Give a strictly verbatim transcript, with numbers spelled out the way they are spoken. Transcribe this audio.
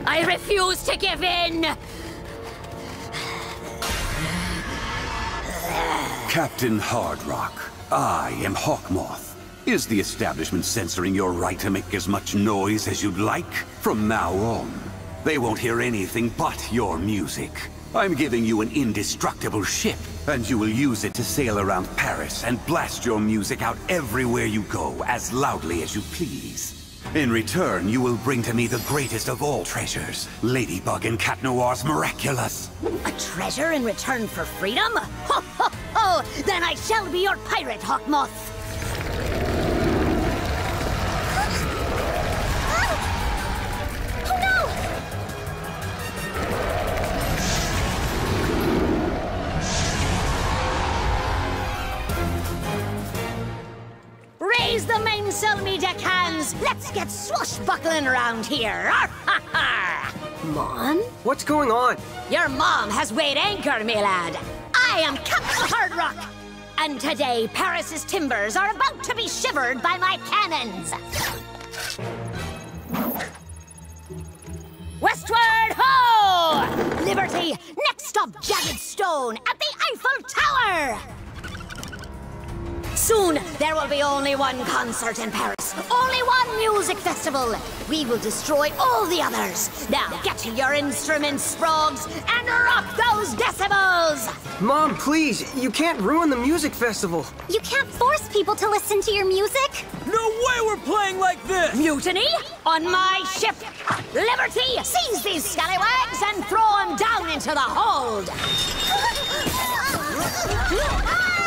I refuse to give in! Captain Hardrock, I am Hawkmoth. Is the establishment censoring your right to make as much noise as you'd like? From now on, they won't hear anything but your music. I'm giving you an indestructible ship, and you will use it to sail around Paris and blast your music out everywhere you go, as loudly as you please. In return, you will bring to me the greatest of all treasures, Ladybug and Cat Noir's Miraculous. A treasure in return for freedom? Ho ho ho! Then I shall be your pirate, Hawkmoth! Raise the mainsail, me deckhands! Let's get swashbuckling around here! Mom? What's going on? Your mom has weighed anchor, me lad. I am Captain Hardrock, and today Paris's timbers are about to be shivered by my cannons. Westward ho! Liberty, next stop Jagged Stone at the Eiffel Tower! Soon, there will be only one concert in Paris. Only one music festival. We will destroy all the others. Now get to your instruments, Sprogs, and rock those decibels! Mom, please, you can't ruin the music festival. You can't force people to listen to your music. No way we're playing like this! Mutiny? On my ship! Liberty, seize these scallywags and throw them down into the hold!